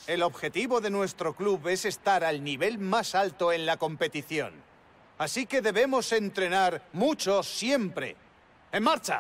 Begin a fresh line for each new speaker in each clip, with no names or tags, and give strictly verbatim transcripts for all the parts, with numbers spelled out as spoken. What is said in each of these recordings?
El objetivo de nuestro club es estar al nivel más alto en la competición. Así que debemos entrenar mucho siempre. ¡En marcha!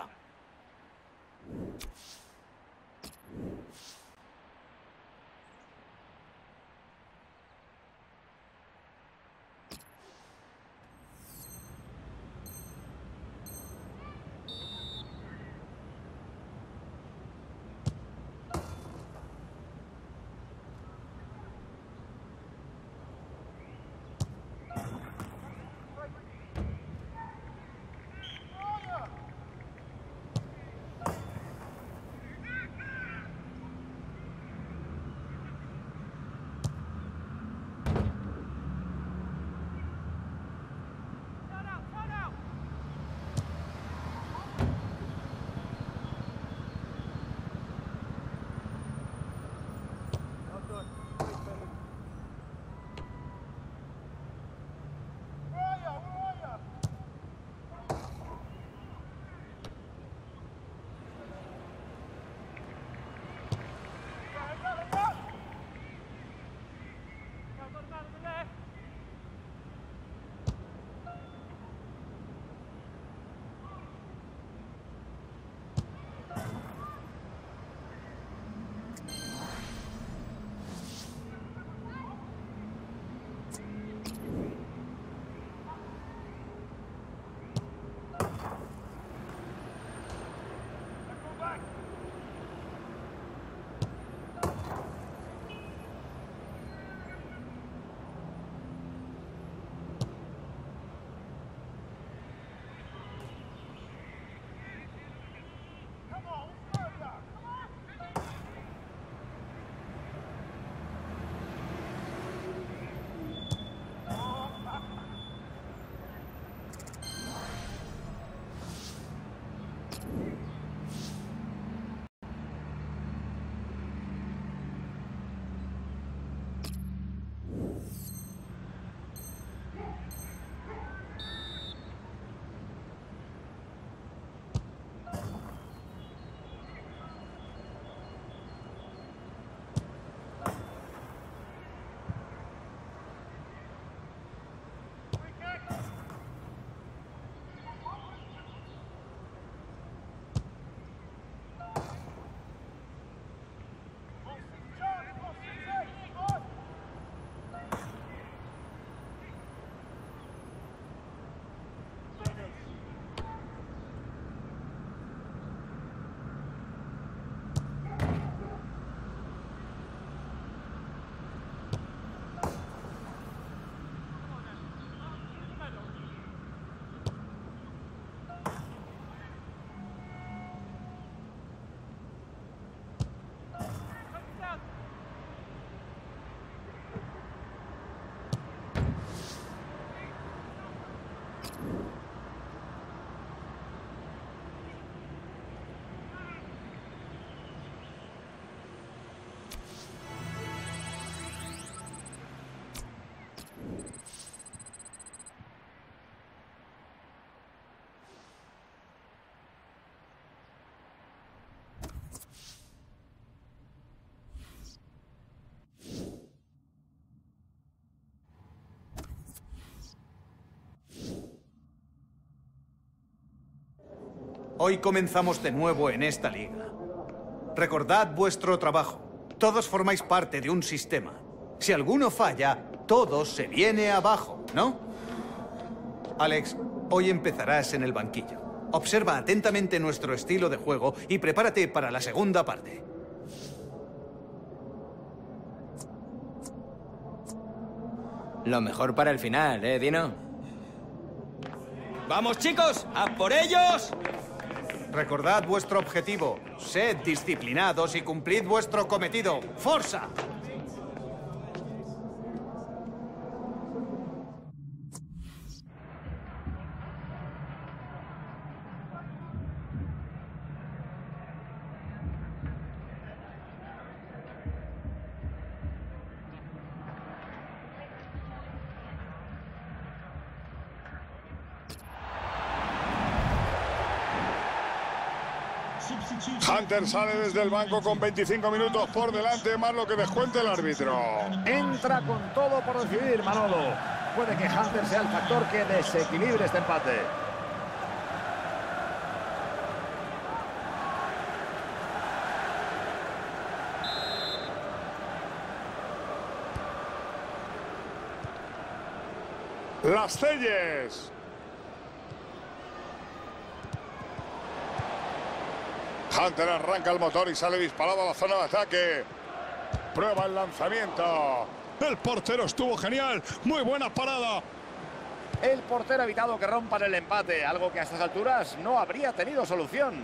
Hoy comenzamos de nuevo en esta liga. Recordad vuestro trabajo. Todos formáis parte de un sistema. Si alguno falla, todo se viene abajo, ¿no? Alex, hoy empezarás en el banquillo. Observa atentamente nuestro estilo de juego y prepárate para la segunda parte.
Lo mejor para el final, ¿eh, Dino?
¡Vamos, chicos! ¡A por ellos!
Recordad vuestro objetivo. Sed disciplinados y cumplid vuestro cometido. ¡Forza!
Hunter sale desde el banco con veinticinco minutos por delante, más lo que descuente el árbitro.
Entra con todo por decidir, Manolo. Puede que Hunter sea el factor que desequilibre este empate.
Las Celles. Hunter arranca el motor y sale disparado a la zona de ataque. Prueba el lanzamiento. El portero estuvo genial. Muy buena parada.
El portero ha evitado que rompan el empate, algo que a estas alturas no habría tenido solución.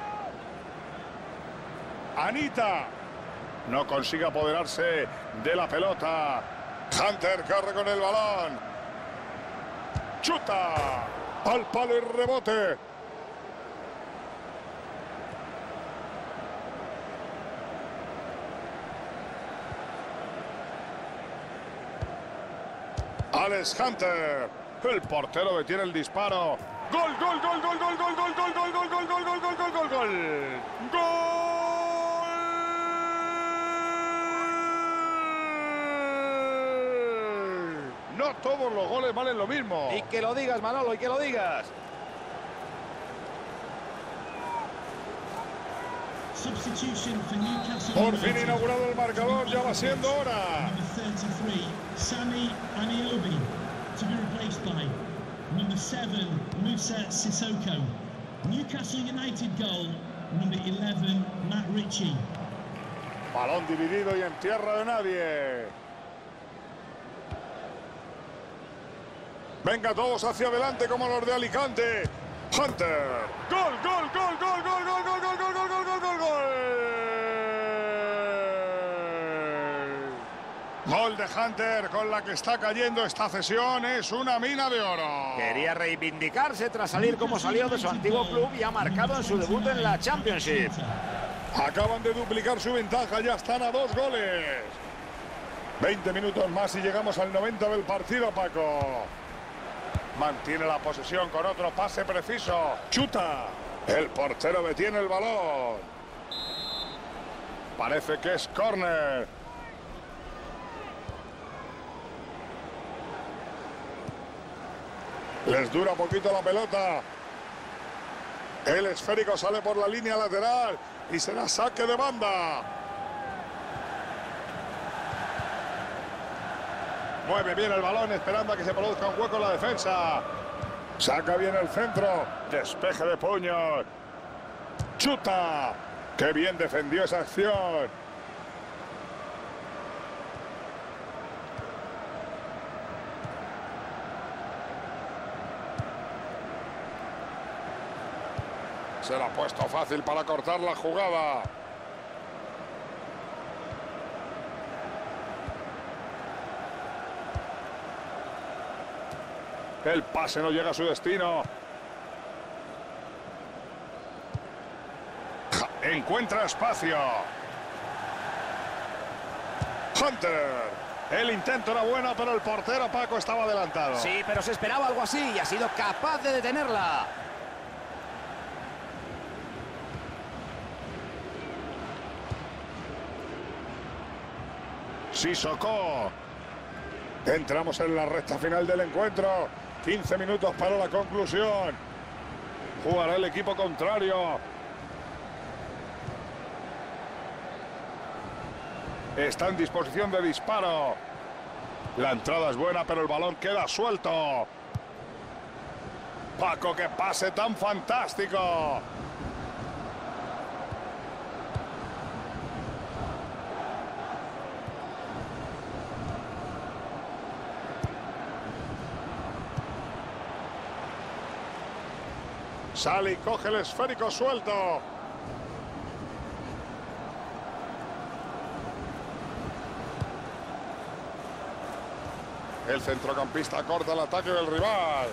Anita no consigue apoderarse de la pelota. Hunter corre con el balón. Chuta al palo y rebote. Alex Hunter. El portero detiene el disparo. Gol, gol, gol, gol, gol, gol, gol, gol, gol, gol, gol, gol, gol, gol, gol, gol, gol. Gol. No todos los goles valen lo mismo.
Y que lo digas, Manolo, y que lo digas.
Por fin inaugurado el marcador, ya va siendo hora.
Sami Aniobi to be replaced by number seven, Musa Sissoko. Newcastle United goal, number eleven, Matt Ritchie.
Balón dividido y en tierra de nadie. Venga todos hacia adelante como los de Alicante. Hunter. Gol, gol, gol, gol, gol, gol, gol, gol, gol, gol, gol, gol, gol, gol. Gol de Hunter con la que está cayendo esta cesión. Es una mina de oro.
Quería reivindicarse tras salir como salió de su antiguo club y ha marcado en su debut en la Championship.
Acaban de duplicar su ventaja, ya están a dos goles. veinte minutos más y llegamos al noventa del partido, Paco. Mantiene la posesión con otro pase preciso. Chuta. El portero detiene el balón. Parece que es córner. Les dura poquito la pelota. El esférico sale por la línea lateral y será saque de banda. Mueve bien el balón esperando a que se produzca un hueco en la defensa. Saca bien el centro. Despeje de puño. Chuta. Qué bien defendió esa acción. Se la ha puesto fácil para cortar la jugada. El pase no llega a su destino. Encuentra espacio. Hunter. El intento era bueno, pero el portero Paco estaba adelantado.
Sí, pero se esperaba algo así y ha sido capaz de detenerla.
Sissoko. Entramos en la recta final del encuentro. quince minutos para la conclusión. Jugará el equipo contrario. Está en disposición de disparo. La entrada es buena, pero el balón queda suelto. Paco, qué pase tan fantástico. Sale y coge el esférico suelto. El centrocampista corta el ataque del rival.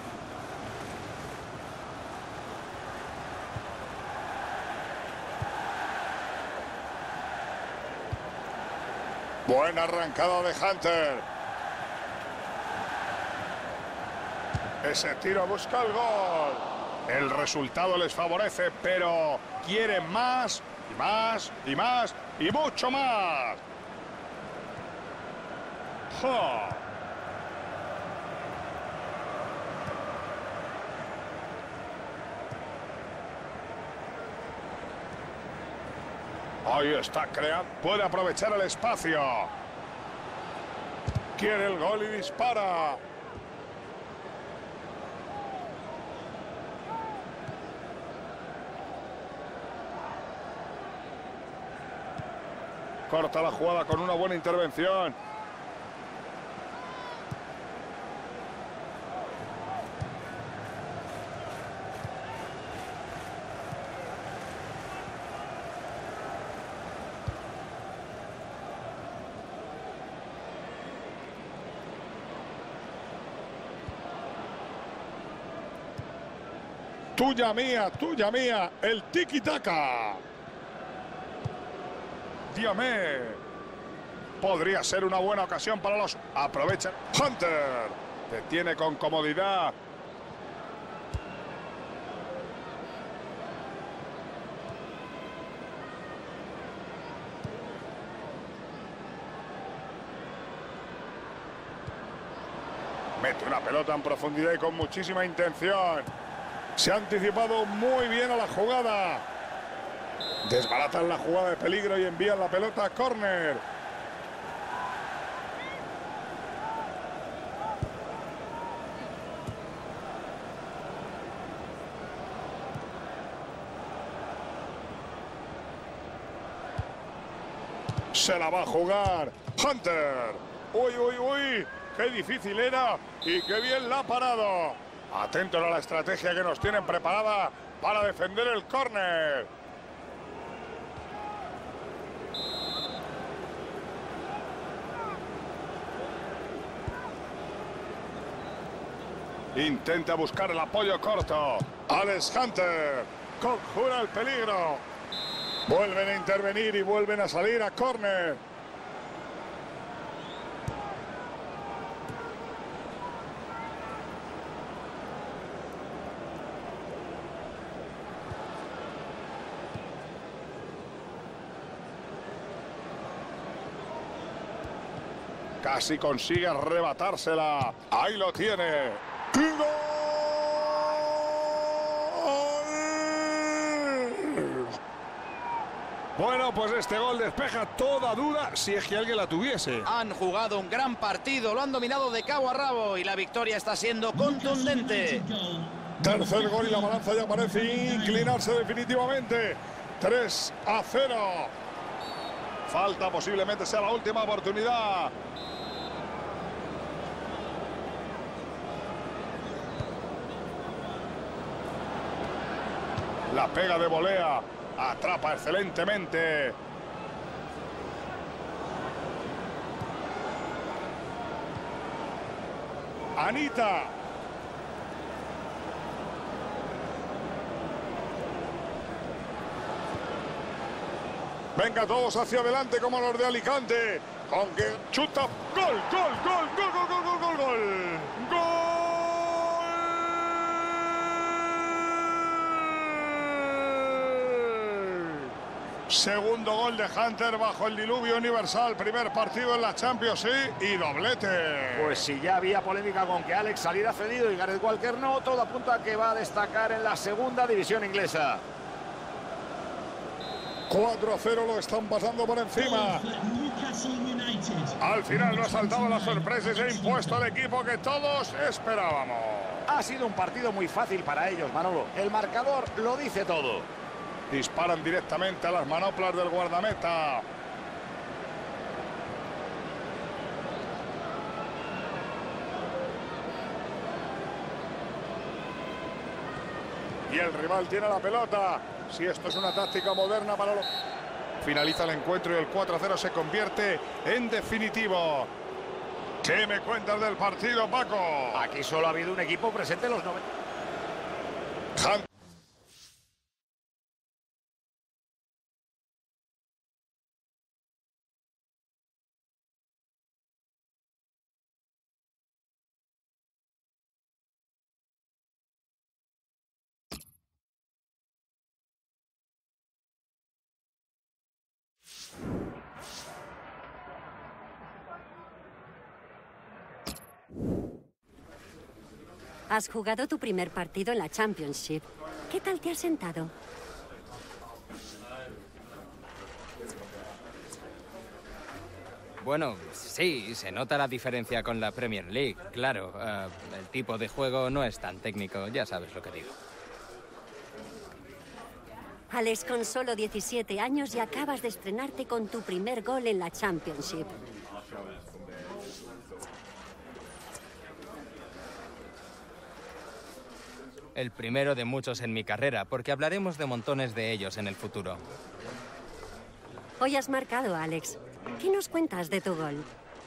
Buena arrancada de Hunter. Ese tiro busca el gol. El resultado les favorece, pero quieren más y más y más y mucho más. ¡Ja! Ahí está creando. Puede aprovechar el espacio. Quiere el gol y dispara. Corta la jugada con una buena intervención. Tuya mía, tuya mía, el tiki-taka. Diamé. Podría ser una buena ocasión para los... Aprovecha. Hunter. Detiene con comodidad. Mete una pelota en profundidad y con muchísima intención. Se ha anticipado muy bien a la jugada. Desbaratan la jugada de peligro y envían la pelota a córner. Se la va a jugar Hunter. Uy, uy, uy. Qué difícil era y qué bien la ha parado. Atentos a la estrategia que nos tienen preparada para defender el córner. Intenta buscar el apoyo corto. Alex Hunter conjura el peligro. Vuelven a intervenir y vuelven a salir a córner. Casi consigue arrebatársela. Ahí lo tiene. ¡Y gol! Bueno, pues este gol despeja toda duda, si es que alguien la tuviese.
Han jugado un gran partido, lo han dominado de cabo a rabo y la victoria está siendo contundente.
Tercer gol y la balanza ya parece inclinarse definitivamente. tres a cero. Falta, posiblemente sea la última oportunidad. La pega de volea. Atrapa excelentemente. Anita. Venga todos hacia adelante como los de Alicante. Con que chuta. Gol, gol, gol, gol, gol, gol, gol, gol, gol. Gol. Segundo gol de Hunter bajo el diluvio universal. Primer partido en la Champions, sí, y doblete.
Pues si ya había polémica con que Alex saliera cedido y Gareth Walker no, todo apunta a que va a destacar en la segunda división inglesa.
cuatro a cero, lo están pasando por encima. Al final no ha saltado la sorpresa y se ha impuesto al equipo que todos esperábamos.
Ha sido un partido muy fácil para ellos, Manolo. El marcador lo dice todo.
Disparan directamente a las manoplas del guardameta. Y el rival tiene la pelota. Si esto es una táctica moderna para los... Finaliza el encuentro y el cuatro a cero se convierte en definitivo. ¿Qué me cuentas del partido, Paco?
Aquí solo ha habido un equipo presente en los noventa.
Has jugado tu primer partido en la Championship. ¿Qué tal te has sentado?
Bueno, sí, se nota la diferencia con la Premier League, claro. Uh, el tipo de juego no es tan técnico, ya sabes lo que digo.
Alex, con solo diecisiete años y acabas de estrenarte con tu primer gol en la Championship.
El primero de muchos en mi carrera, porque hablaremos de montones de ellos en el futuro.
Hoy has marcado, Alex. ¿Qué nos cuentas de tu gol?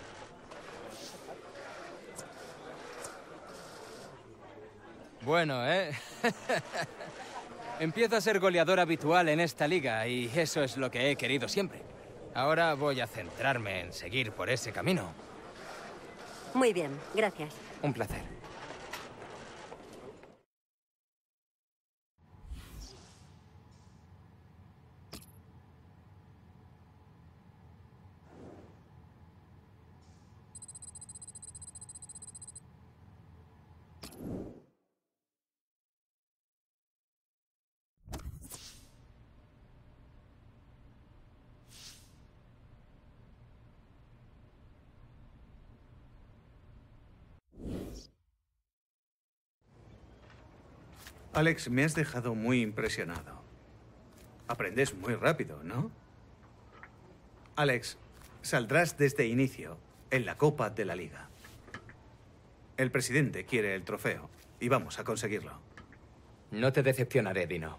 Bueno, ¿eh? Empiezo a ser goleador habitual en esta liga y eso es lo que he querido siempre. Ahora voy a centrarme en seguir por ese camino.
Muy bien, gracias.
Un placer.
Alex, me has dejado muy impresionado. Aprendes muy rápido, ¿no? Alex, saldrás desde inicio en la Copa de la Liga. El presidente quiere el trofeo y vamos a conseguirlo.
No te decepcionaré, Dino.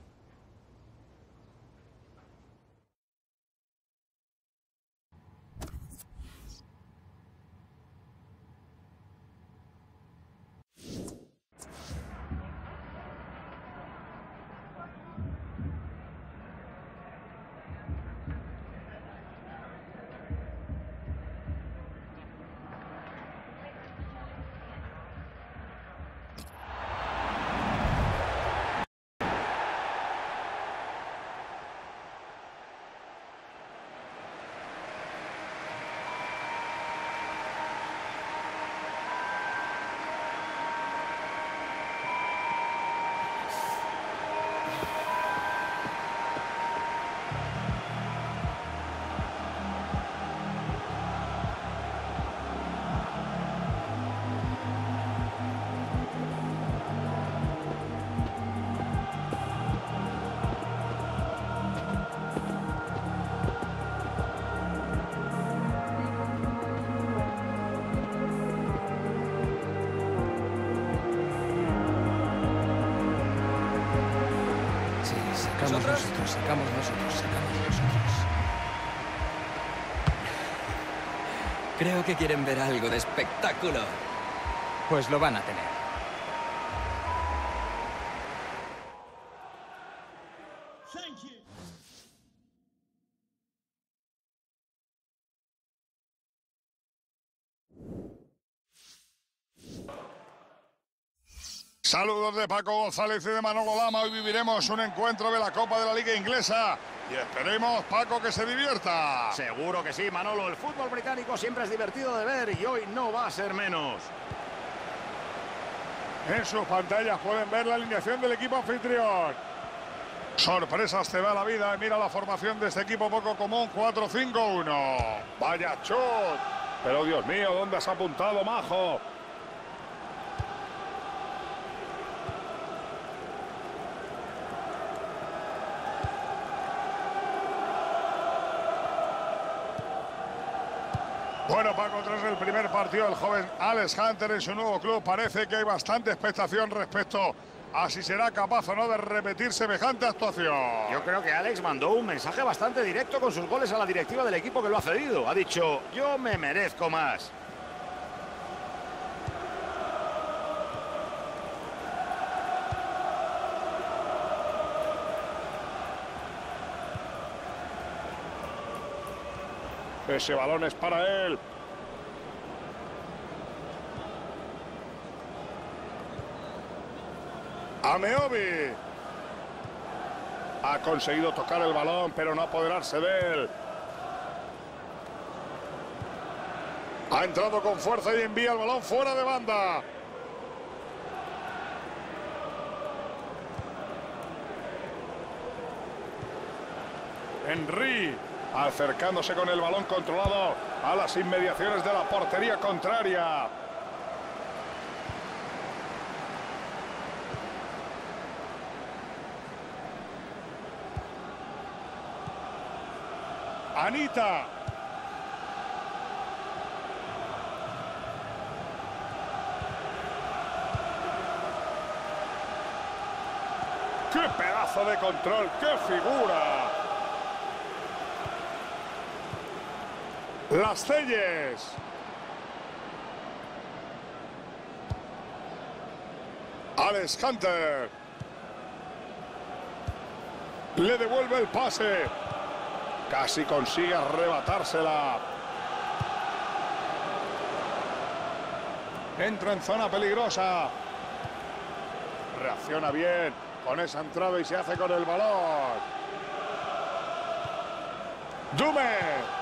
Sacamos nosotros, sacamos nosotros, sacamos nosotros.
Creo que quieren ver algo de espectáculo.
Pues lo van a tener.
Thank you.
Saludos de Paco González y de Manolo Lama. Hoy viviremos un encuentro de la Copa de la Liga Inglesa. Y esperemos, Paco, que se divierta.
Seguro que sí, Manolo. El fútbol británico siempre es divertido de ver y hoy no va a ser menos.
En sus pantallas pueden ver la alineación del equipo anfitrión. Sorpresas te da la vida. Mira la formación de este equipo poco común. cuatro cinco uno. Vaya chut. Pero Dios mío, ¿dónde has apuntado, majo? Bueno, Paco, tras el primer partido del joven Alex Hunter en su nuevo club, parece que hay bastante expectación respecto a si será capaz o no de repetir semejante actuación.
Yo creo que Alex mandó un mensaje bastante directo con sus goles a la directiva del equipo que lo ha cedido. Ha dicho, yo me merezco más.
Ese balón es para él. Ameobi. Ha conseguido tocar el balón, pero no apoderarse de él. Ha entrado con fuerza y envía el balón fuera de banda. Henry acercándose con el balón controlado a las inmediaciones de la portería contraria. Anita. ¡Qué pedazo de control! ¡Qué figura! Las Celles. Alex Hunter. Le devuelve el pase. Casi consigue arrebatársela. Entra en zona peligrosa. Reacciona bien con esa entrada y se hace con el balón. Dume.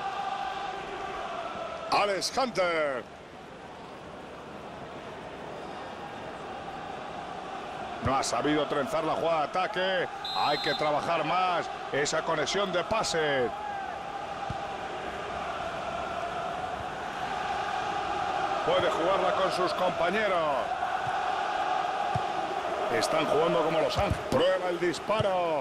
Alex Hunter. No ha sabido trenzar la jugada de ataque. Hay que trabajar más esa conexión de pase. Puede jugarla con sus compañeros. Están jugando como Los Ángeles. Prueba el disparo.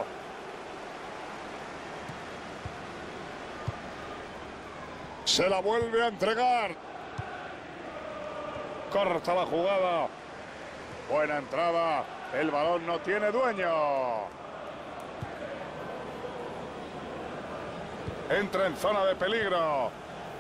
Se la vuelve a entregar. Corta la jugada. Buena entrada. El balón no tiene dueño. Entra en zona de peligro.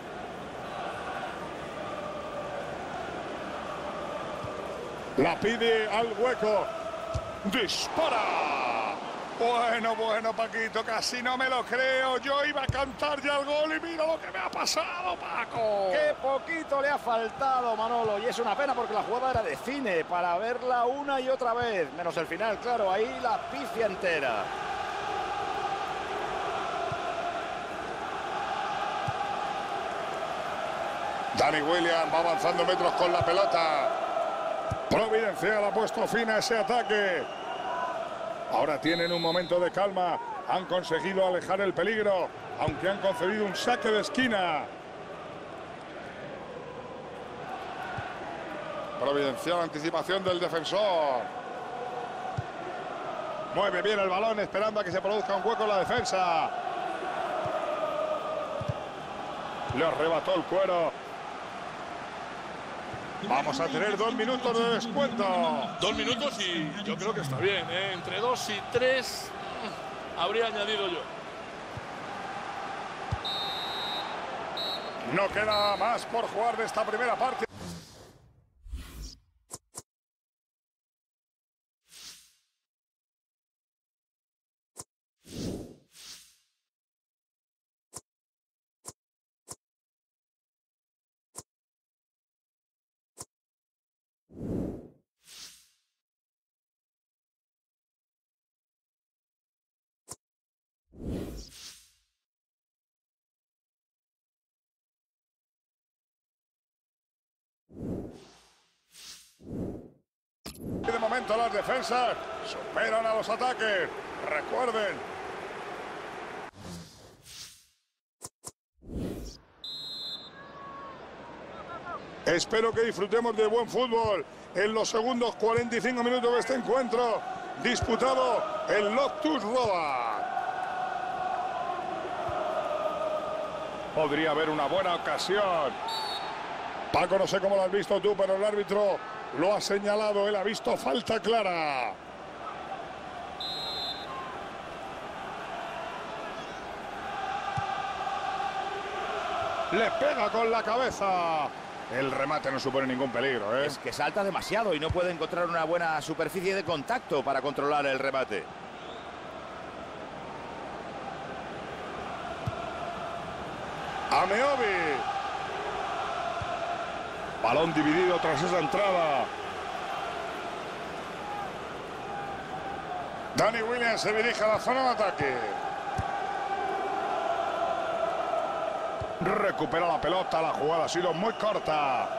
La pide al hueco. ¡Dispara! Bueno, bueno, Paquito, casi no me lo creo. Yo iba a cantar ya el gol y mira lo que me ha pasado, Paco.
Qué poquito le ha faltado, Manolo. Y es una pena porque la jugada era de cine para verla una y otra vez. Menos el final, claro, ahí la pifia entera.
Danny Williams va avanzando metros con la pelota. Providencial ha puesto fin a ese ataque. Ahora tienen un momento de calma. Han conseguido alejar el peligro, aunque han concedido un saque de esquina. Providencial anticipación del defensor. Mueve bien el balón esperando a que se produzca un hueco en la defensa. Le arrebató el cuero. Vamos a tener dos minutos de descuento.
Dos minutos y yo creo que está bien, ¿eh? Entre dos y tres habría añadido yo.
No queda más por jugar de esta primera parte. De momento las defensas superan a los ataques. Recuerden. Espero que disfrutemos de buen fútbol en los segundos cuarenta y cinco minutos de este encuentro disputado en Loftus Road. Podría haber una buena ocasión. Paco, no sé cómo lo has visto tú, pero el árbitro lo ha señalado. Él ha visto falta clara. Le pega con la cabeza. El remate no supone ningún peligro, ¿eh?
Es que salta demasiado y no puede encontrar una buena superficie de contacto para controlar el remate.
Ameobi. Balón dividido tras esa entrada. Danny Williams se dirige a la zona de ataque. Recupera la pelota, la jugada ha sido muy corta.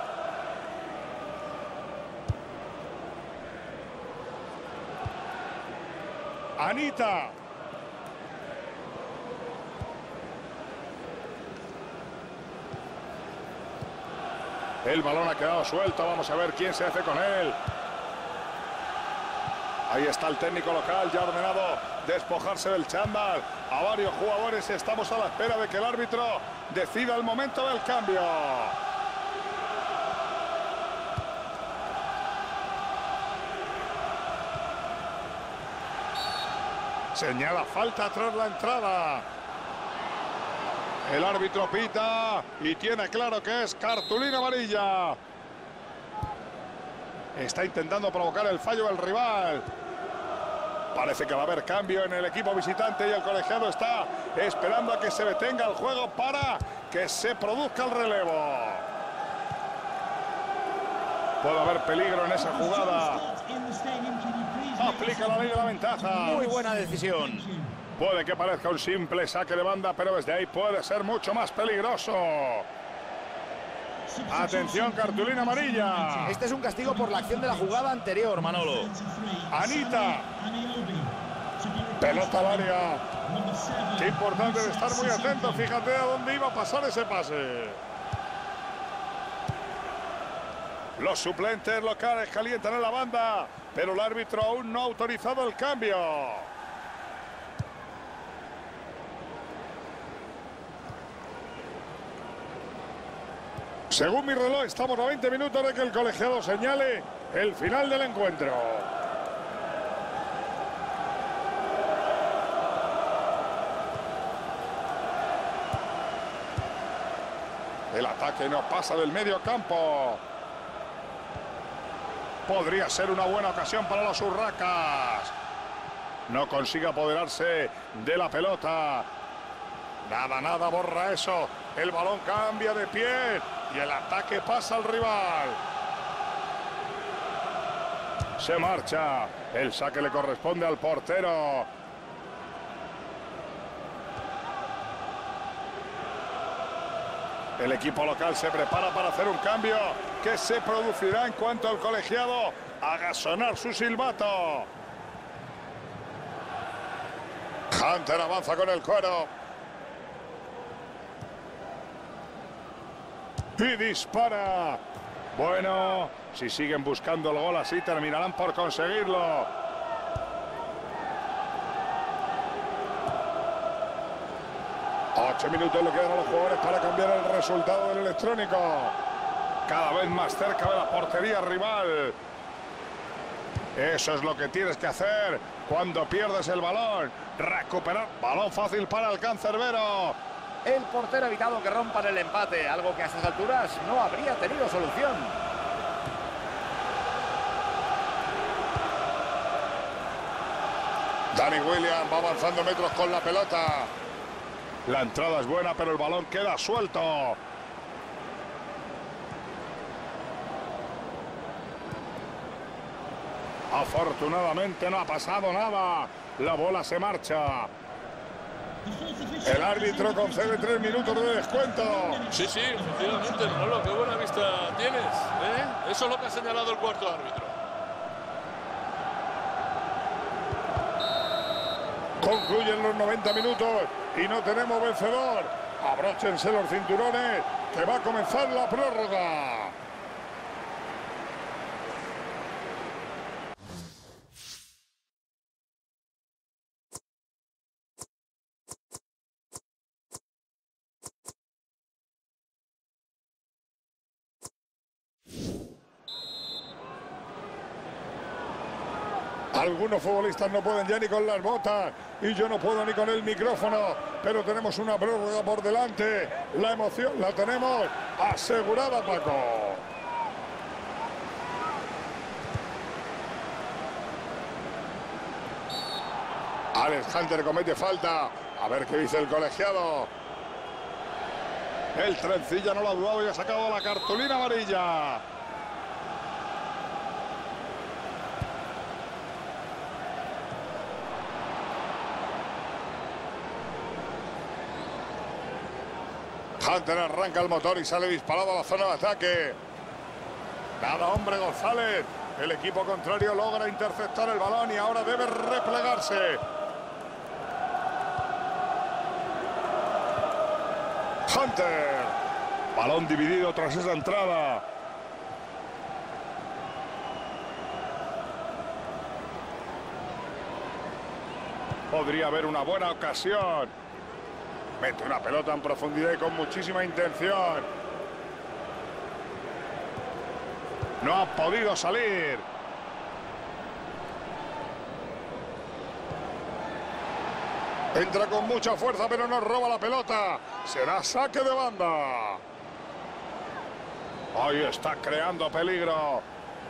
Anita. El balón ha quedado suelto. Vamos a ver quién se hace con él. Ahí está el técnico local, ya ordenado despojarse del chándal a varios jugadores. Estamos a la espera de que el árbitro decida el momento del cambio. Señala falta tras la entrada. El árbitro pita y tiene claro que es cartulina amarilla. Está intentando provocar el fallo del rival. Parece que va a haber cambio en el equipo visitante y el colegiado está esperando a que se detenga el juego para que se produzca el relevo. Puede haber peligro en esa jugada. Aplica la ley de la ventaja.
Muy buena decisión.
Puede que parezca un simple saque de banda, pero desde ahí puede ser mucho más peligroso. Atención, cartulina amarilla.
Este es un castigo por la acción de la jugada anterior, Manolo.
Anita. Pelota al área. Qué importante de estar muy atento. Fíjate a dónde iba a pasar ese pase. Los suplentes locales calientan en la banda, pero el árbitro aún no ha autorizado el cambio. Según mi reloj, estamos a veinte minutos de que el colegiado señale el final del encuentro. El ataque no pasa del medio campo. Podría ser una buena ocasión para los urracas. No consigue apoderarse de la pelota. Nada, nada, borra eso. El balón cambia de pie y el ataque pasa al rival. Se marcha. El saque le corresponde al portero. El equipo local se prepara para hacer un cambio que se producirá en cuanto el colegiado haga sonar su silbato. Hunter avanza con el cuero. Y dispara. Bueno, si siguen buscando el gol así, terminarán por conseguirlo. Ocho minutos le quedan a los jugadores para cambiar el resultado del electrónico. Cada vez más cerca de la portería rival. Eso es lo que tienes que hacer cuando pierdes el balón. Recuperar. Balón fácil para el cancerbero.
El portero ha evitado que rompan el empate, algo que a estas alturas no habría tenido solución.
Danny Williams va avanzando metros con la pelota. La entrada es buena, pero el balón queda suelto. Afortunadamente no ha pasado nada. La bola se marcha. El árbitro concede tres minutos de descuento.
Sí, sí, efectivamente, Manolo, qué buena vista tienes, ¿eh? Eso es lo que ha señalado el cuarto árbitro.
Concluyen los noventa minutos y no tenemos vencedor. Abróchense los cinturones, que va a comenzar la prórroga. Algunos futbolistas no pueden ya ni con las botas y yo no puedo ni con el micrófono, pero tenemos una prórroga por delante. La emoción la tenemos asegurada, Paco. Alex Hunter comete falta. A ver qué dice el colegiado. El trencilla no lo ha dudado y ha sacado la cartulina amarilla. Hunter arranca el motor y sale disparado a la zona de ataque. Nada, hombre, González. El equipo contrario logra interceptar el balón y ahora debe replegarse. Hunter. Balón dividido tras esa entrada. podría haber una buena ocasión. Mete una pelota en profundidad y con muchísima intención. No ha podido salir. Entra con mucha fuerza, pero no roba la pelota. Será saque de banda. Ahí está creando peligro.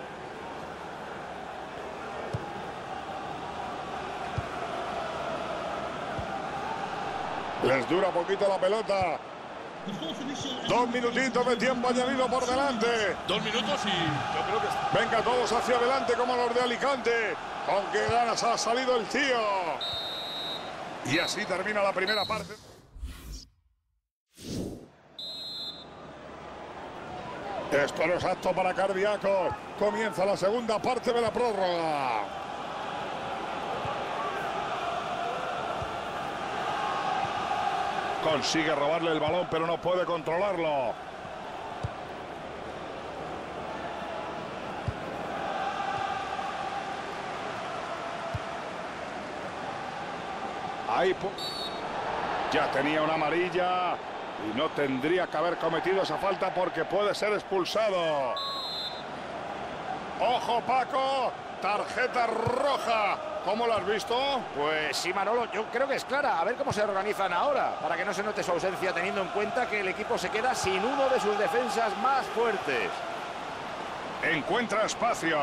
Les dura poquito la pelota. Dos minutitos de tiempo añadido por delante.
Dos minutos y yo creo que está.
Venga todos hacia adelante como los de Alicante. Con qué ganas ha salido el tío. Y así termina la primera parte. Esto no es apto para cardíacos. Comienza la segunda parte de la prórroga. Consigue robarle el balón, pero no puede controlarlo. Ahí ya tenía una amarilla y no tendría que haber cometido esa falta porque puede ser expulsado. ¡Ojo, Paco! Tarjeta roja. ¿Cómo lo has visto?
Pues sí, Manolo, yo creo que es clara. A ver cómo se organizan ahora, para que no se note su ausencia, teniendo en cuenta que el equipo se queda sin uno de sus defensas más fuertes.
Encuentra espacio.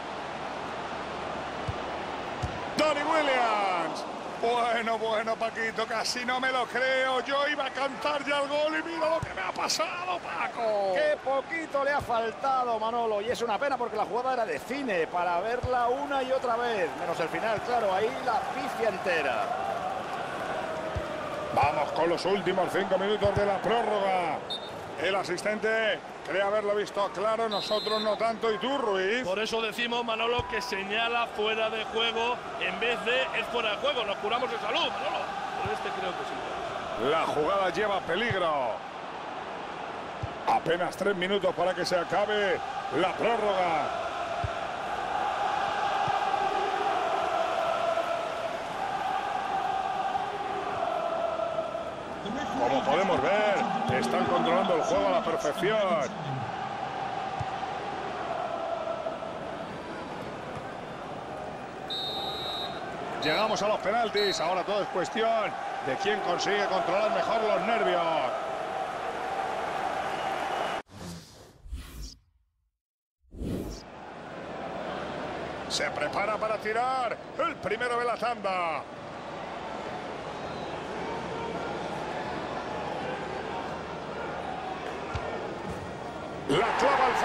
Tony Williams. Bueno, bueno, Paquito, casi no me lo creo. Yo iba a cantar ya el gol y mira lo que me ha pasado, Paco.
Qué poquito le ha faltado, Manolo. Y es una pena porque la jugada era de cine para verla una y otra vez. Menos el final, claro, ahí la pifia entera.
Vamos con los últimos cinco minutos de la prórroga. El asistente cree haberlo visto claro, nosotros no tanto. ¿Y tú, Ruiz?
Por eso decimos, Manolo, que señala fuera de juego en vez de es fuera de juego. Nos curamos de salud, Manolo. Por este creo que sí.
La jugada lleva peligro. Apenas tres minutos para que se acabe la prórroga. Como podemos ver, están controlando el juego a la perfección. Llegamos a los penaltis. Ahora todo es cuestión de quién consigue controlar mejor los nervios. Se prepara para tirar el primero de la tanda. La clava al...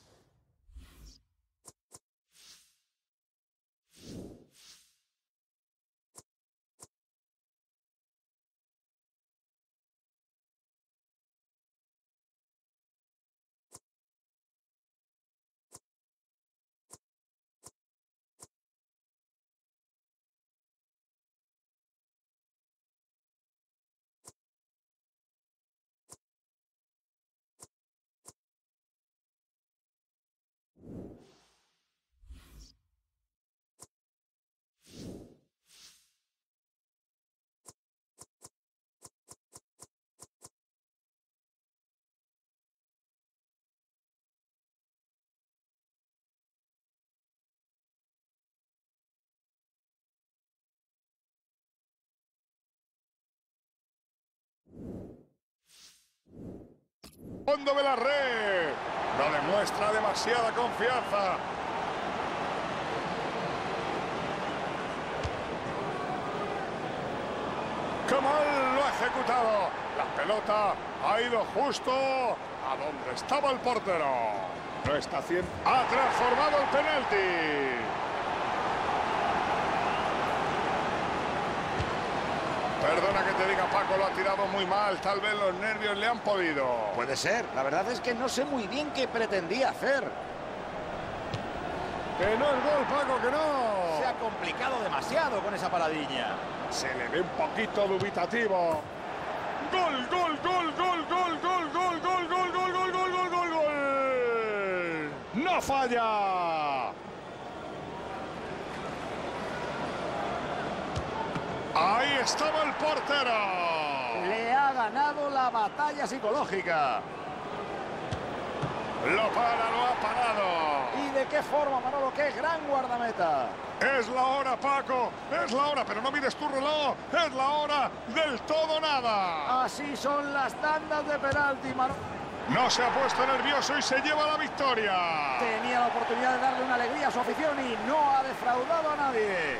Fondo de la red. No demuestra demasiada confianza. ¡Qué mal lo ha ejecutado! La pelota ha ido justo a donde estaba el portero. No está haciendo... ¡Ha transformado el penalti! Perdona que te diga, Paco, lo ha tirado muy mal. Tal vez los nervios le han podido.
Puede ser. La verdad es que no sé muy bien qué pretendía hacer.
Que no es gol, Paco, que no.
Se ha complicado demasiado con esa paradilla.
Se le ve un poquito dubitativo. Gol, gol, gol, gol, gol, gol, gol, gol, gol, gol, gol, gol, gol, gol, gol. No falla. Ahí estaba el portero.
Le ha ganado la batalla psicológica.
Lo para, lo ha parado.
¿Y de qué forma, Manolo? ¡Qué gran guardameta!
Es la hora, Paco. Es la hora, pero no mires tu reloj. Es la hora del todo nada.
Así son las tandas de penalti, Manolo.
No se ha puesto nervioso y se lleva la victoria.
Tenía la oportunidad de darle una alegría a su afición y no ha defraudado a nadie.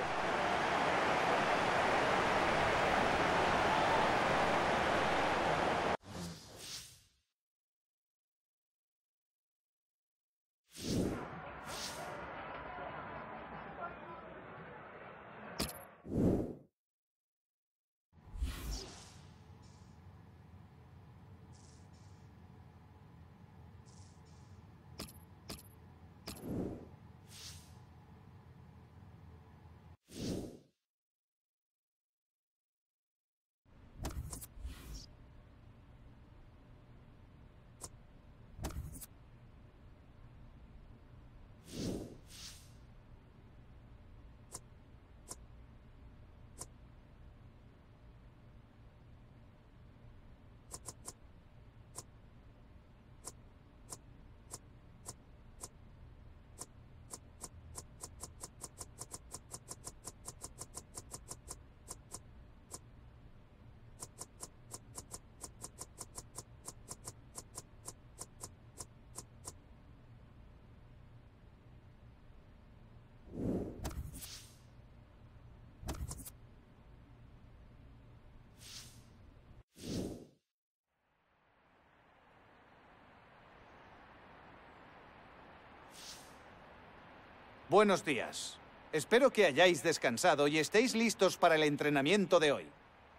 Buenos días. Espero que hayáis descansado y estéis listos para el entrenamiento de hoy.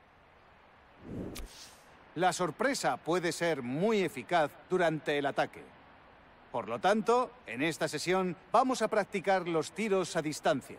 La sorpresa puede ser muy eficaz durante el ataque. Por lo tanto, en esta sesión vamos a practicar los tiros a distancia.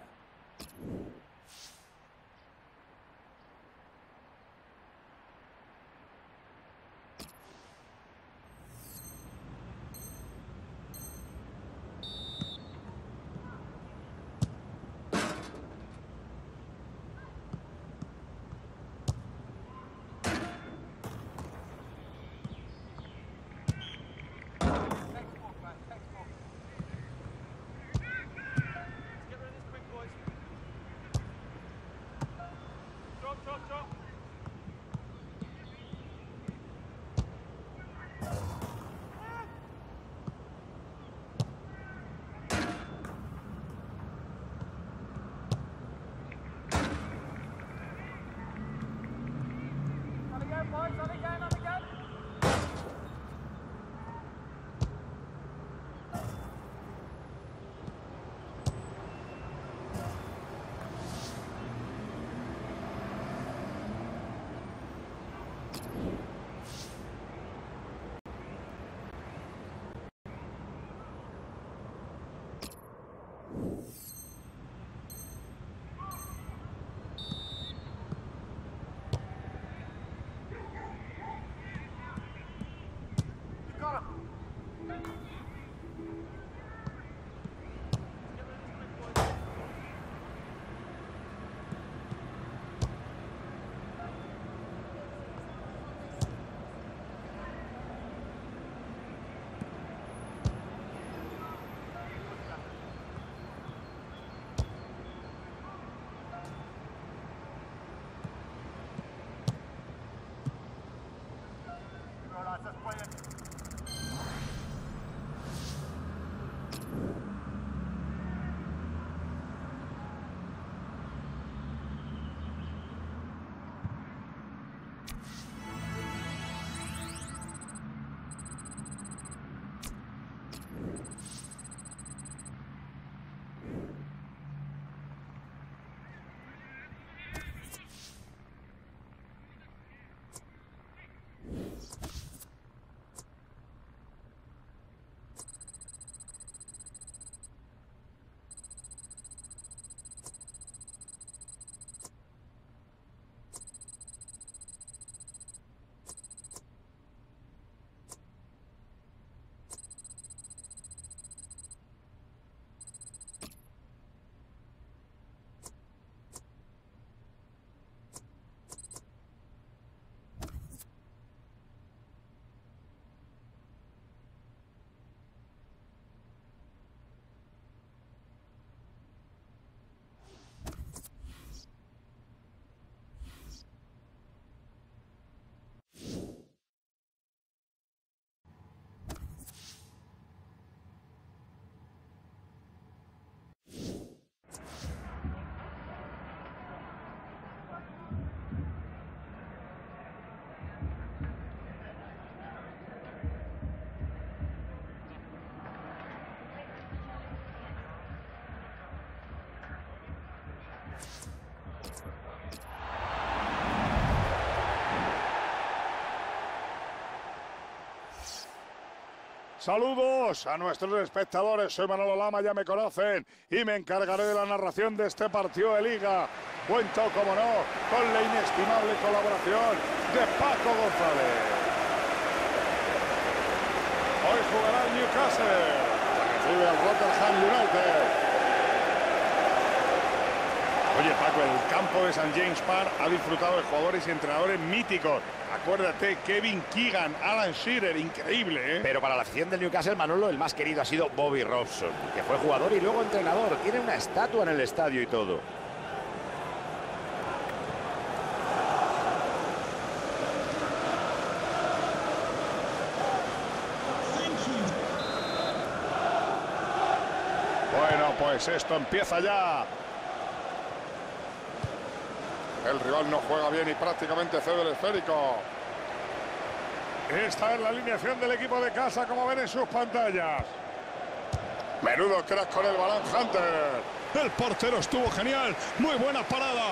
Saludos a nuestros espectadores, soy Manolo Lama, ya me conocen y me encargaré de la narración de este partido de Liga. Cuento, como no, con la inestimable colaboración de Paco González. Hoy jugará el Newcastle, recibe al Rotherham United. Oye, Paco, el campo de Saint James Park ha disfrutado de jugadores y entrenadores míticos. Acuérdate, Kevin Keegan, Alan Shearer, increíble, ¿eh?
Pero para la afición del Newcastle, Manolo, el más querido ha sido Bobby Robson, que fue jugador y luego entrenador. Tiene una estatua en el estadio y todo.
Bueno, pues esto empieza ya. El rival no juega bien y prácticamente cede el esférico. Esta es la alineación del equipo de casa, como ven en sus pantallas. Menudo crack con el balón Hunter. El portero estuvo genial. Muy buena parada.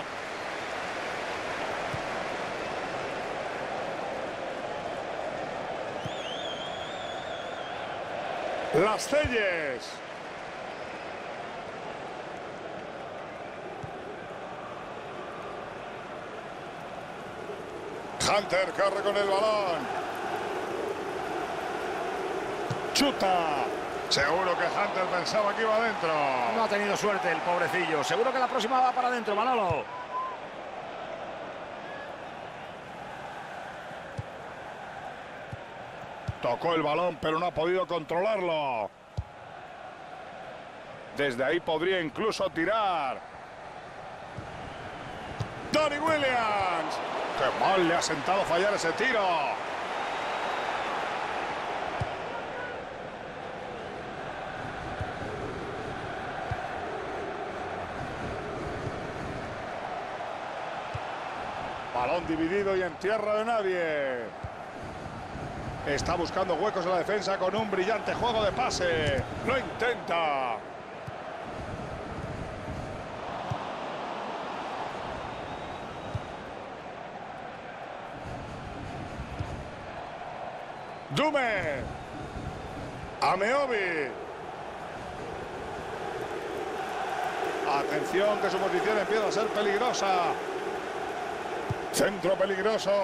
Las Celles. Hunter corre con el balón. Chuta. Seguro que Hunter pensaba que iba adentro.
No ha tenido suerte el pobrecillo. Seguro que la próxima va para adentro, Manolo.
Tocó el balón, pero no ha podido controlarlo. Desde ahí podría incluso tirar. Donny Williams. ¡Qué mal le ha sentado fallar ese tiro! Balón dividido y en tierra de nadie. Está buscando huecos en la defensa con un brillante juego de pase. ¡Lo intenta! Dume. Ameobi. Atención, que su posición empieza a ser peligrosa. Centro peligroso.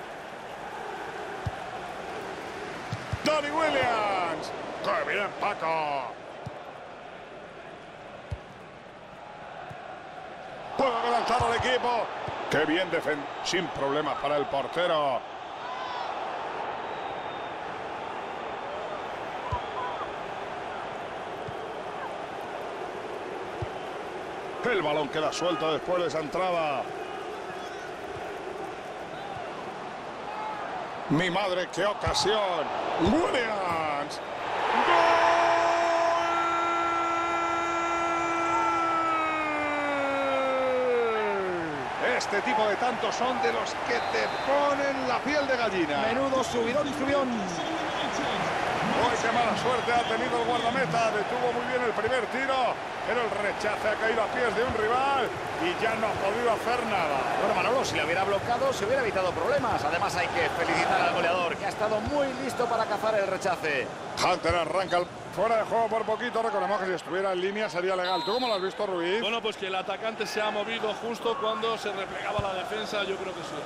Donny Williams. ¡Qué bien, Paco! Puede adelantar al equipo. ¡Qué bien defendido! Sin problemas para el portero. El balón queda suelto después de esa entrada. Mi madre, qué ocasión. Williams. ¡Gol! Este tipo de tantos son de los que te ponen la piel de gallina.
Menudo subidón y subión.
¡Uy, qué mala suerte ha tenido el guardameta! Detuvo muy bien el primer tiro, pero el rechace ha caído a pies de un rival y ya no ha podido hacer nada.
Bueno, Manolo, si le hubiera bloqueado, se hubiera evitado problemas. Además, hay que felicitar al goleador, que ha estado muy listo para cazar el rechace.
Hunter arranca el... fuera de juego por poquito. Recordemos que si estuviera en línea sería legal. ¿Tú cómo lo has visto, Ruiz?
Bueno, pues que el atacante se ha movido justo cuando se replegaba la defensa, yo creo que sí.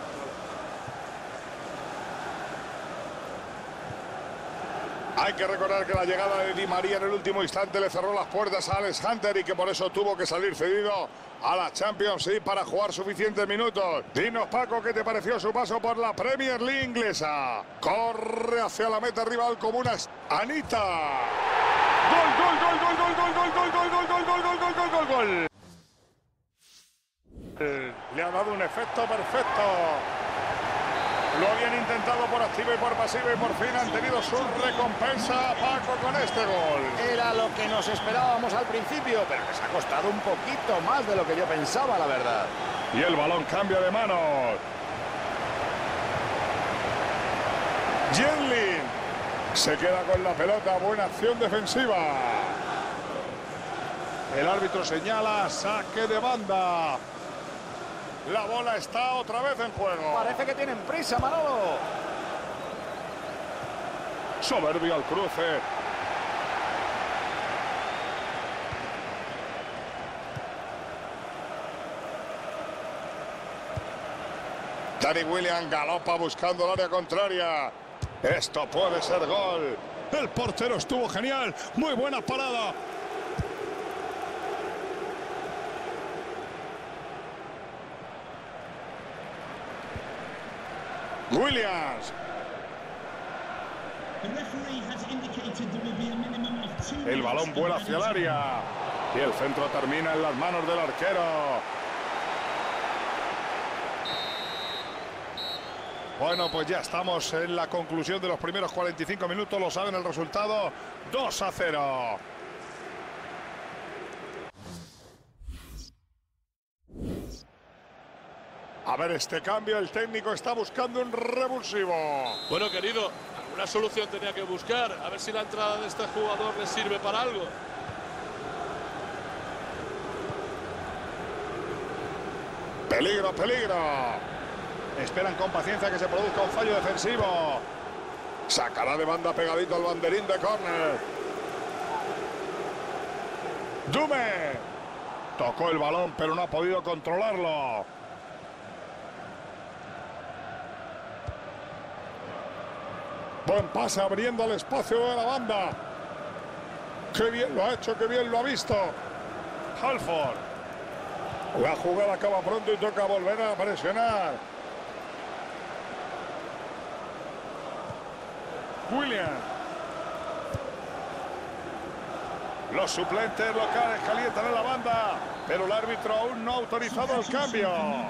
Hay que recordar que la llegada de Di María en el último instante le cerró las puertas a Alex Hunter y que por eso tuvo que salir cedido a la Champions League para jugar suficientes minutos. Dinos, Paco, ¿qué te pareció su paso por la Premier League inglesa? Corre hacia la meta rival como una... Anita. ¡Gol, gol, gol, gol, gol, gol, gol, gol, gol, gol, gol, gol, gol, gol, gol, gol! Le ha dado un efecto perfecto. Lo habían intentado por activa y por pasiva y por fin han tenido su recompensa, Paco, con este gol.
Era lo que nos esperábamos al principio, pero les ha costado un poquito más de lo que yo pensaba, la verdad.
Y el balón cambia de manos. Jenlin se queda con la pelota, buena acción defensiva. El árbitro señala saque de banda. La bola está otra vez en juego.
Parece que tienen prisa, Manolo.
Soberbio al cruce. Danny Williams galopa buscando el área contraria. Esto puede ser gol. El portero estuvo genial. Muy buena parada. Williams. El balón vuela hacia el área. Y el centro termina en las manos del arquero. Bueno, pues ya estamos en la conclusión de los primeros cuarenta y cinco minutos. Lo saben el resultado. dos a cero. A ver este cambio. El técnico está buscando un revulsivo.
Bueno, querido, alguna solución tenía que buscar. A ver si la entrada de este jugador le sirve para algo.
Peligro, peligro. Esperan con paciencia que se produzca un fallo defensivo. Sacará de banda pegadito al banderín de córner. Dume. Tocó el balón, pero no ha podido controlarlo. Buen pase abriendo el espacio de la banda. Qué bien lo ha hecho, qué bien lo ha visto. Halford. La jugada acaba pronto y toca volver a presionar. Williams. Los suplentes locales calientan en la banda, pero el árbitro aún no ha autorizado el cambio.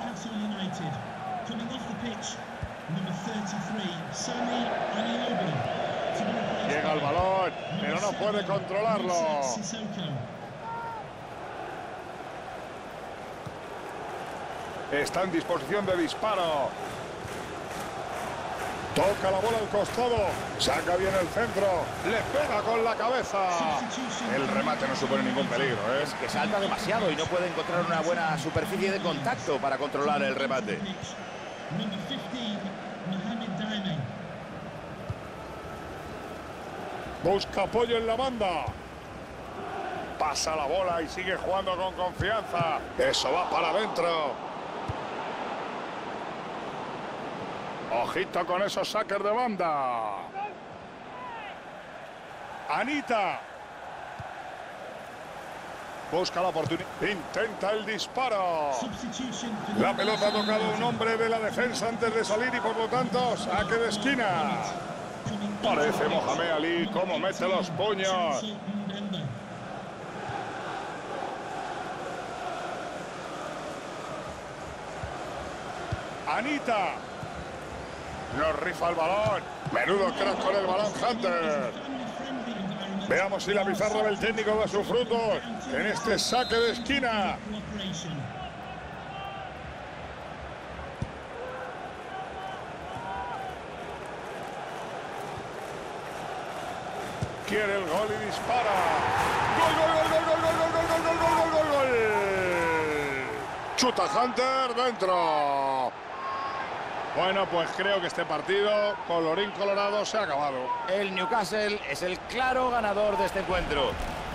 Llega el balón, pero no puede controlarlo. Está en disposición de disparo. Toca la bola al costado, saca bien el centro, le pega con la cabeza. El remate no supone ningún peligro, ¿eh?
Es que salta demasiado y no puede encontrar una buena superficie de contacto para controlar el remate.
Busca apoyo en la banda. Pasa la bola y sigue jugando con confianza. Eso va para adentro. Ojito con esos saques de banda. Anita. Busca la oportunidad. Intenta el disparo. La pelota ha tocado a un hombre de la defensa antes de salir y por lo tanto saque de esquina. Parece Mohamed Ali cómo mete los puños. Anita. Nos rifa el balón. Menudo crack con el balón Hunter. Veamos si la pizarra del técnico da sus frutos en este saque de esquina. Quiere el gol y dispara. ¡Gol, gol, gol, gol, gol, gol, gol, gol, gol, gol, gol, gol! Chuta Hunter dentro. Bueno, pues creo que este partido, colorín colorado, se ha acabado.
El Newcastle es el claro ganador de este encuentro.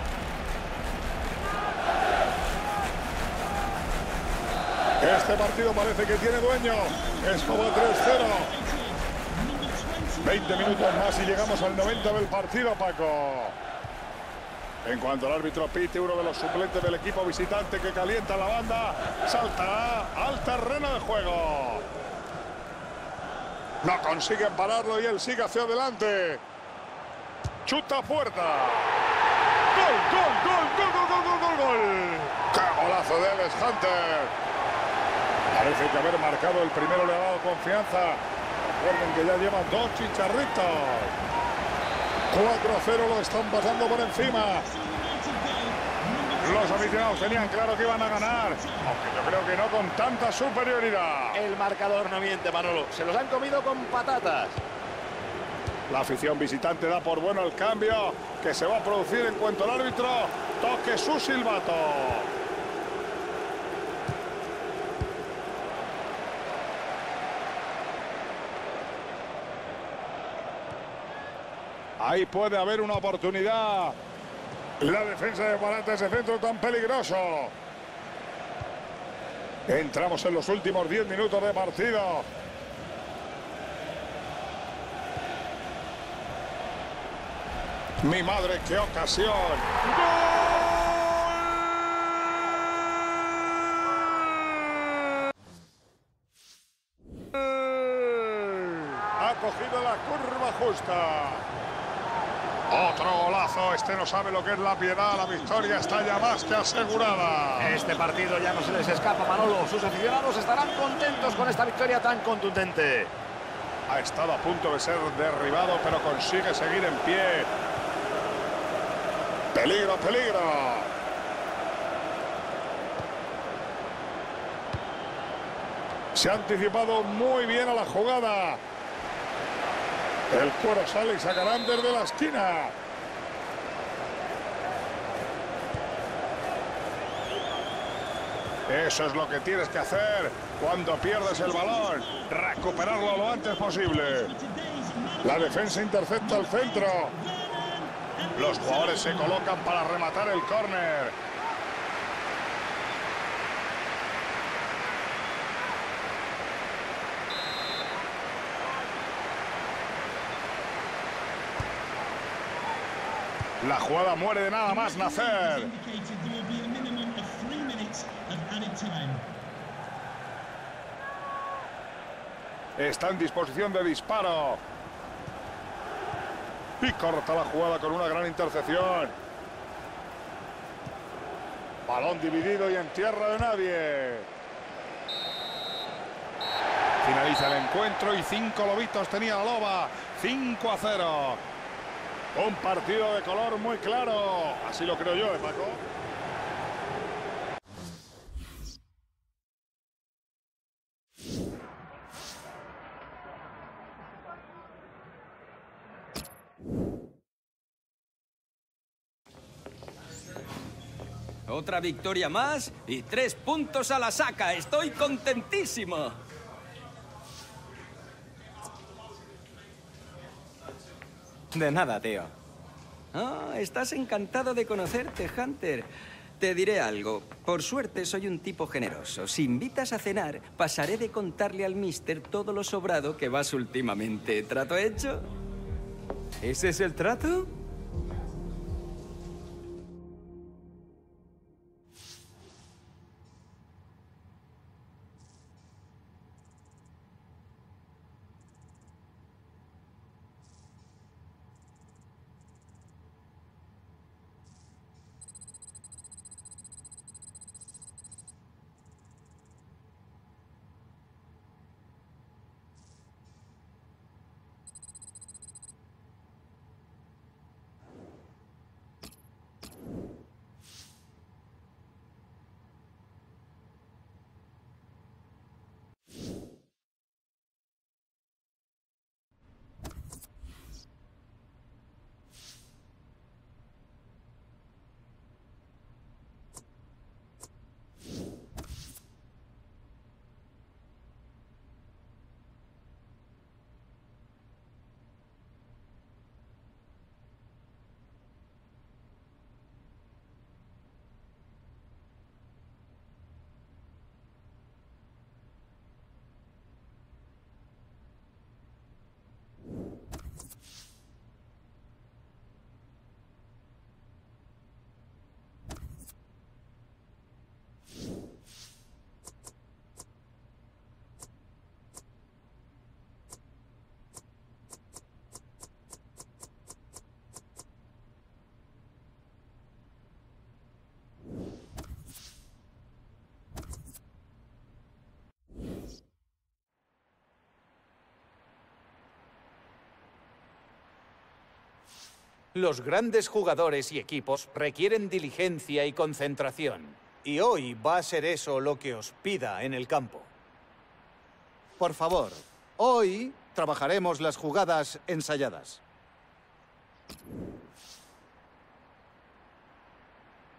Este partido parece que tiene dueño. Es como tres cero. veinte minutos más y llegamos al noventa del partido, Paco. En cuanto al árbitro pite, uno de los suplentes del equipo visitante que calienta la banda, saltará al terreno de juego. No consiguen pararlo y él sigue hacia adelante. Chuta puerta. ¡Gol, gol, gol, gol, gol, gol, gol, gol, gol! ¡Qué golazo de Alex Hunter! Parece que haber marcado el primero le ha dado confianza. Recuerden que ya llevan dos chicharritos. cuatro a cero lo están pasando por encima. Los aficionados tenían claro que iban a ganar, aunque yo creo que no con tanta superioridad.
El marcador no miente, Manolo. Se los han comido con patatas.
La afición visitante da por bueno el cambio que se va a producir en cuanto el árbitro toque su silbato. Ahí puede haber una oportunidad. La defensa de Morata, ese centro tan peligroso. Entramos en los últimos diez minutos de partido. Mi madre, qué ocasión. ¡Gol! Ha cogido la curva justa. Otro golazo. Este no sabe lo que es la piedad. La victoria está ya más que asegurada.
Este partido ya no se les escapa, Manolo. Sus aficionados estarán contentos con esta victoria tan contundente.
Ha estado a punto de ser derribado, pero consigue seguir en pie. Peligro, peligro. Se ha anticipado muy bien a la jugada. El cuero sale y sacarán desde la esquina. Eso es lo que tienes que hacer cuando pierdes el balón. Recuperarlo lo antes posible. La defensa intercepta el centro. Los jugadores se colocan para rematar el córner. La jugada muere de nada más nacer. Está en disposición de disparo. Y corta la jugada con una gran intercepción. Balón dividido y en tierra de nadie. Finaliza el encuentro y cinco lobitos tenía la loba. cinco a cero. Un partido de color muy claro. Así lo creo yo, ¿eh, Paco?
Otra victoria más y tres puntos a la saca. Estoy contentísimo.
De nada, tío.
Ah, estás encantado de conocerte, Hunter. Te diré algo. Por suerte soy un tipo generoso. Si invitas a cenar, pasaré de contarle al mister todo lo sobrado que vas últimamente. ¿Trato hecho?
¿Ese es el trato?
Los grandes jugadores y equipos requieren diligencia y concentración. Y hoy va a ser eso lo que os pida en el campo. Por favor, hoy trabajaremos las jugadas ensayadas.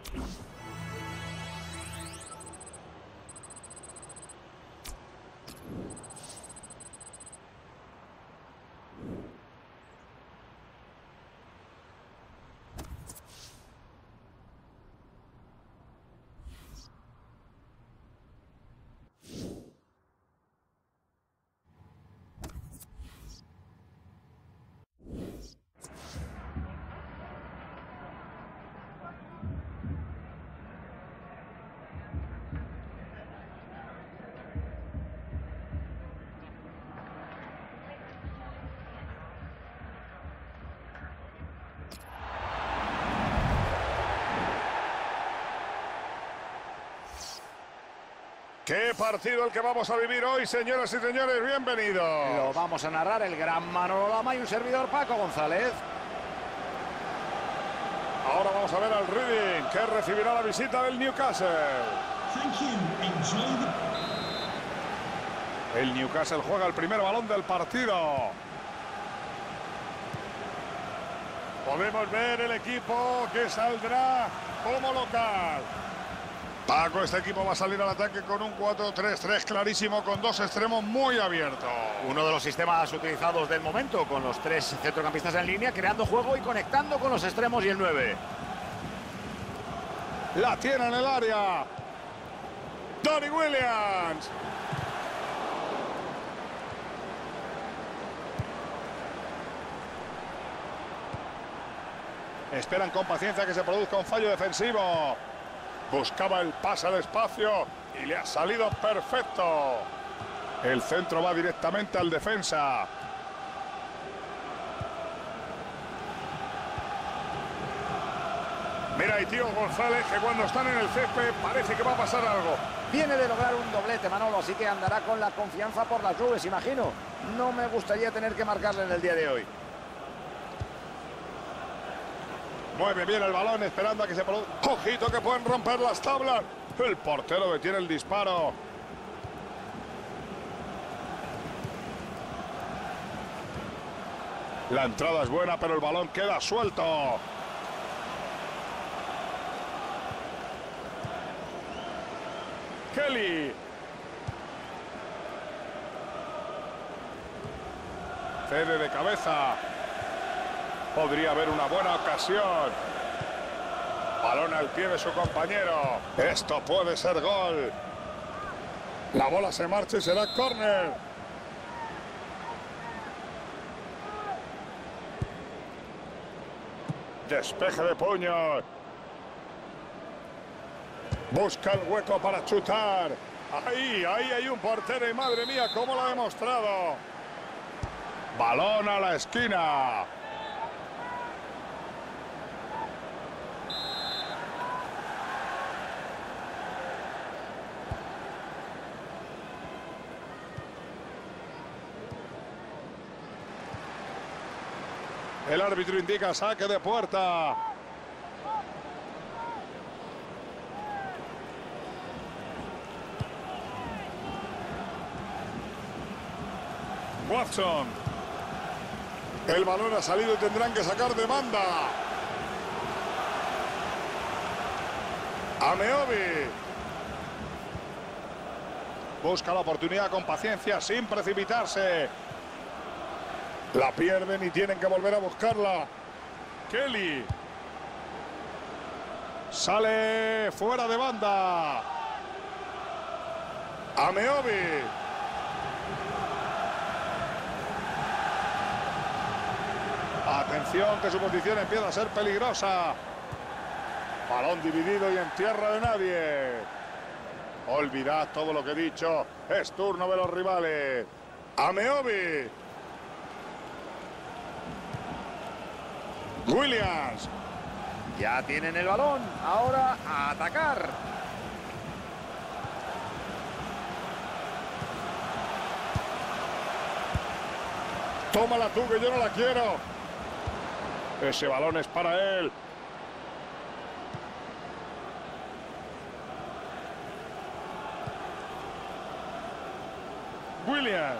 ¡Qué partido el que vamos a vivir hoy, señoras y señores! ¡Bienvenidos!
Lo vamos a narrar el gran Manolo Lama y un servidor, Paco González.
Ahora vamos a ver al Reading, que recibirá la visita del Newcastle.
Thank you. Enjoy the...
El Newcastle juega el primer balón del partido. Podemos ver el equipo que saldrá como local. Paco, este equipo va a salir al ataque con un cuatro tres tres clarísimo, con dos extremos muy abiertos.
Uno de los sistemas utilizados del momento, con los tres centrocampistas en línea, creando juego y conectando con los extremos y el nueve.
La tiene en el área. Donny Williams. Esperan con paciencia que se produzca un fallo defensivo. Buscaba el pase al espacio y le ha salido perfecto. El centro va directamente al defensa. Mira, y tío González, que cuando están en el césped parece que va a pasar algo.
Viene de lograr un doblete, Manolo, así que andará con la confianza por las nubes, imagino. No me gustaría tener que marcarle en el día de hoy.
Mueve bien el balón, esperando a que se produzca. ¡Ojito, que pueden romper las tablas! El portero detiene el disparo. La entrada es buena, pero el balón queda suelto. Kelly. Cede de cabeza. Podría haber una buena ocasión. Balón al pie de su compañero. Esto puede ser gol. La bola se marcha y será córner. Despeje de puños. Busca el hueco para chutar. Ahí, ahí hay un portero y madre mía, cómo lo ha demostrado. Balón a la esquina. El árbitro indica saque de puerta. Watson. El balón ha salido y tendrán que sacar de banda. Ameobi. Busca la oportunidad con paciencia, sin precipitarse. La pierden y tienen que volver a buscarla. Kelly. Sale fuera de banda. Ameobi. Atención, que su posición empieza a ser peligrosa. Balón dividido y en tierra de nadie. Olvidad todo lo que he dicho. Es turno de los rivales. Ameobi. Williams.
Ya tienen el balón. Ahora a atacar.
Tómala tú, que yo no la quiero. Ese balón es para él. Williams.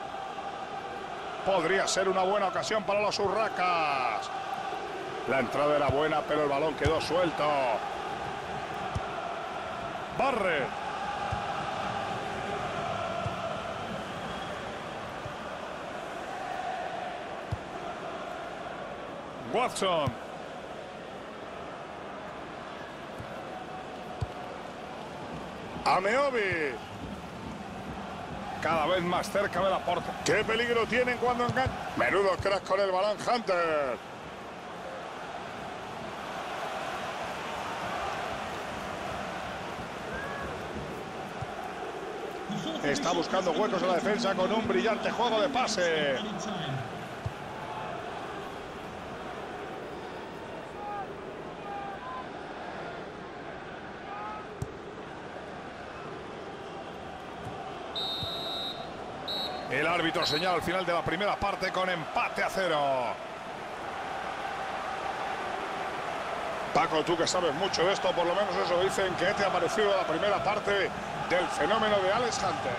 Podría ser una buena ocasión para los urracas. La entrada era buena, pero el balón quedó suelto. Barrett. Watson. Ameobi. Cada vez más cerca de la puerta. ¡Qué peligro tienen cuando enganchan! Menudo crack con el balón Hunter. Está buscando huecos en la defensa con un brillante juego de pase. El árbitro señala al final de la primera parte con empate a cero. Paco, tú que sabes mucho de esto, por lo menos eso dicen, ¿qué te ha parecido la primera parte del fenómeno de Alex Hunter?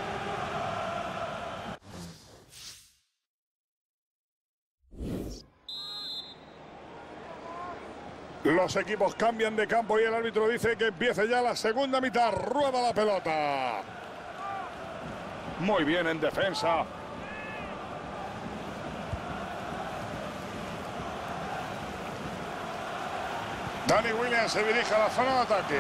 Los equipos cambian de campo y el árbitro dice que empiece ya la segunda mitad. Rueda la pelota. Muy bien en defensa. Danny Williams se dirige a la zona de ataque.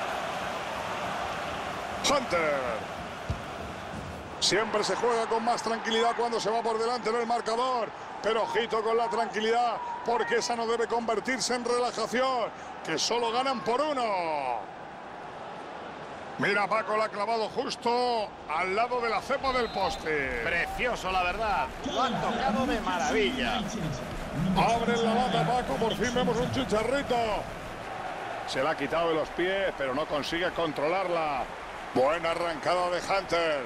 Hunter. Siempre se juega con más tranquilidad cuando se va por delante en el marcador. Pero ojito con la tranquilidad, porque esa no debe convertirse en relajación, que solo ganan por uno. Mira, Paco, la ha clavado justo al lado de la cepa del poste.
Precioso, la verdad. Lo han tocado de maravilla.
Abren la lata, Paco, por fin vemos un chicharrito. Se la ha quitado de los pies, pero no consigue controlarla. Buena arrancada de Hunter.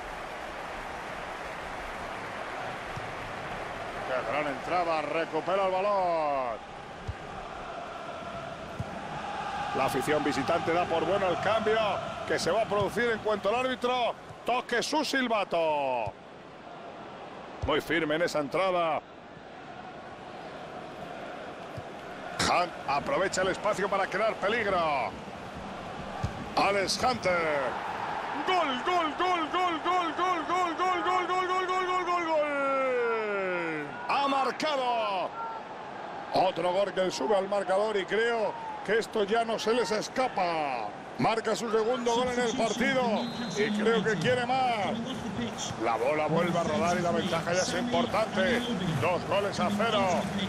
Qué gran entrada, recupera el balón. La afición visitante da por bueno el cambio que se va a producir en cuanto el árbitro toque su silbato. Muy firme en esa entrada. Hunt aprovecha el espacio para crear peligro. Alex Hunter. Gol, gol, gol, gol, gol, gol, gol, gol, gol, gol, gol, gol, gol, gol, gol. Ha marcado. Otro gol que sube al marcador y creo que esto ya no se les escapa. Marca su segundo gol en el partido y creo que quiere más. La bola vuelve a rodar y la ventaja ya es importante. Dos goles a cero.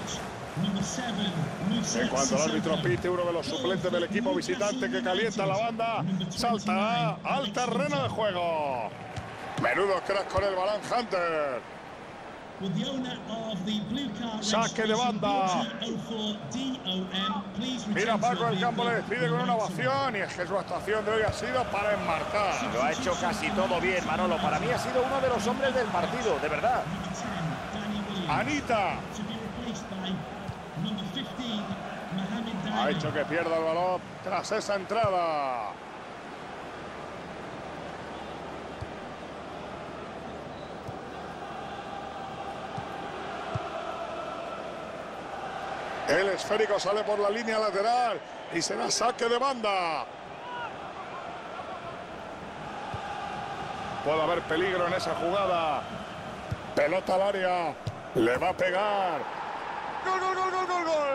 En cuanto el árbitro pite, uno de los suplentes del equipo visitante que calienta la banda saltará al terreno de juego. Menudo crack con el balón Hunter. Saque de banda. Mira, Paco, el campo le despide con una ovación y es que su actuación de hoy ha sido para enmarcar.
Lo ha hecho casi todo bien, Manolo. Para mí ha sido uno de los hombres del partido, de verdad.
Anita. Ha hecho que pierda el balón tras esa entrada. El esférico sale por la línea lateral y será saque de banda. Puede haber peligro en esa jugada. Pelota al área. Le va a pegar. ¡Gol, gol, gol, gol, gol, gol!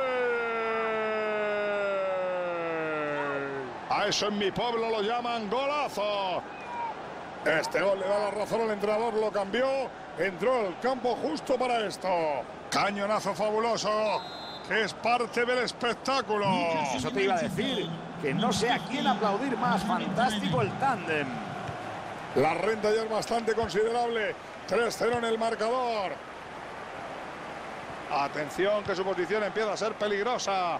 A eso en mi pueblo lo llaman golazo. Este gol le da la razón al entrenador, lo cambió. Entró al campo justo para esto. Cañonazo fabuloso, que es parte del espectáculo.
Eso te iba a decir, que no sé a quién aplaudir más. Fantástico el tándem.
La renta ya es bastante considerable. tres cero en el marcador. Atención, que su posición empieza a ser peligrosa.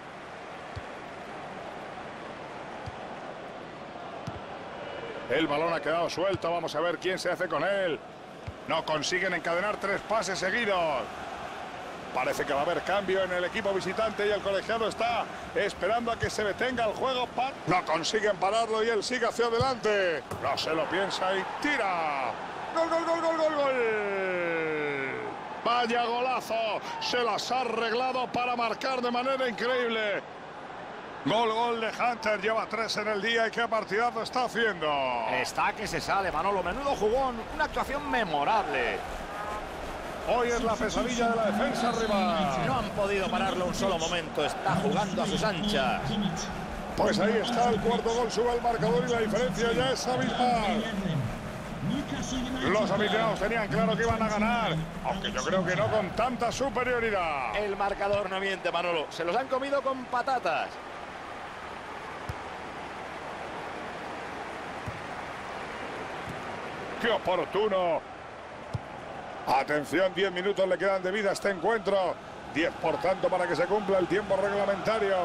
El balón ha quedado suelto. Vamos a ver quién se hace con él. No consiguen encadenar tres pases seguidos. Parece que va a haber cambio en el equipo visitante y el colegiado está esperando a que se detenga el juego. No consiguen pararlo y él sigue hacia adelante. No se lo piensa y tira. ¡Gol, gol, gol, gol, gol, gol! ¡Vaya golazo! Se las ha arreglado para marcar de manera increíble. Gol, gol de Hunter, lleva tres en el día y qué partidazo está haciendo.
Está que se sale, Manolo, menudo jugón, una actuación memorable.
Hoy es la pesadilla de la defensa rival.
No han podido pararlo un solo momento, está jugando a sus anchas.
Pues ahí está, el cuarto gol sube al marcador y la diferencia ya es abismal. Los aficionados tenían claro que iban a ganar, aunque yo creo que no con tanta superioridad.
El marcador no miente, Manolo, se los han comido con patatas.
¡Qué oportuno! Atención, diez minutos le quedan de vida a este encuentro. diez por tanto para que se cumpla el tiempo reglamentario.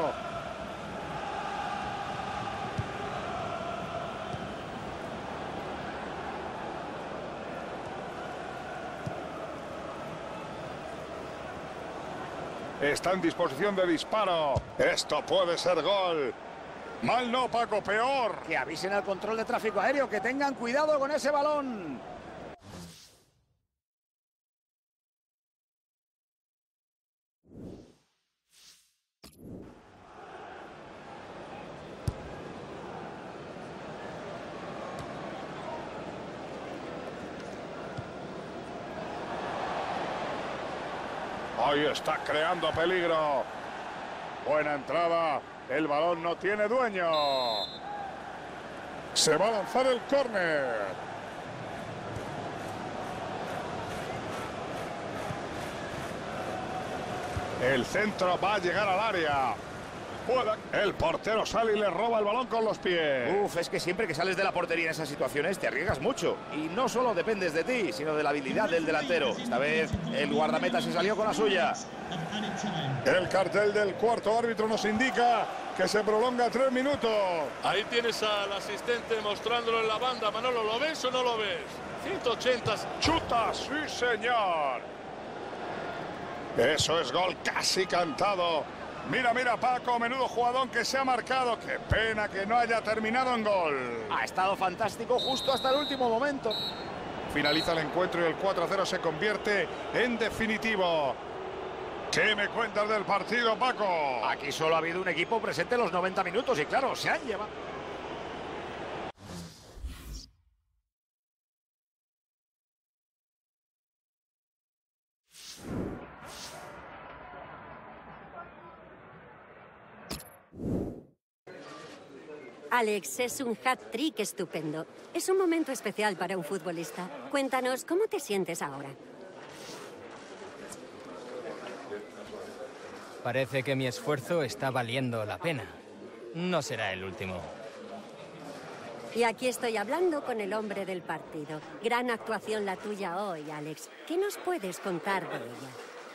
Está en disposición de disparo. Esto puede ser gol. Mal no, Paco, peor.
Que avisen al control de tráfico aéreo, que tengan cuidado con ese balón.
Ahí está creando peligro. Buena entrada. El balón no tiene dueño. Se va a lanzar el córner. El centro va a llegar al área. El portero sale y le roba el balón con los pies.
Uf, es que siempre que sales de la portería en esas situaciones te arriesgas mucho. Y no solo dependes de ti, sino de la habilidad del delantero. Esta vez el guardameta se salió con la suya.
El cartel del cuarto árbitro nos indica que se prolonga tres minutos.
Ahí tienes al asistente mostrándolo en la banda. Manolo, ¿lo ves o no lo ves? ciento ochenta.
¡Chuta! ¡Sí, señor! Eso es gol casi cantado. Mira, mira, Paco, menudo jugadón que se ha marcado. Qué pena que no haya terminado en gol.
Ha estado fantástico justo hasta el último momento.
Finaliza el encuentro y el cuatro a cero se convierte en definitivo. ¿Qué me cuentas del partido, Paco?
Aquí solo ha habido un equipo presente en los noventa minutos y claro, se han llevado.
Alex, es un hat-trick estupendo. Es un momento especial para un futbolista. Cuéntanos, ¿cómo te sientes ahora?
Parece que mi esfuerzo está valiendo la pena. No será el último.
Y aquí estoy hablando con el hombre del partido. Gran actuación la tuya hoy, Alex. ¿Qué nos puedes contar de ella?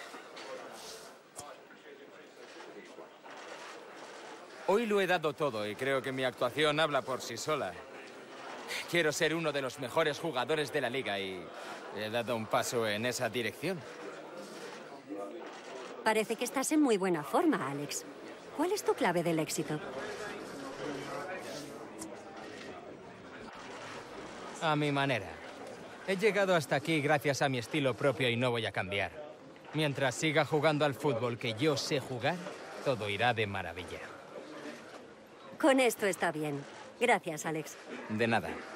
Hoy lo he dado todo y creo que mi actuación habla por sí sola. Quiero ser uno de los mejores jugadores de la liga y he dado un paso en esa dirección.
Parece que estás en muy buena forma, Alex. ¿Cuál es tu clave del éxito?
A mi manera. He llegado hasta aquí gracias a mi estilo propio y no voy a cambiar. Mientras siga jugando al fútbol que yo sé jugar, todo irá de maravilla.
Con esto está bien. Gracias, Alex.
De nada.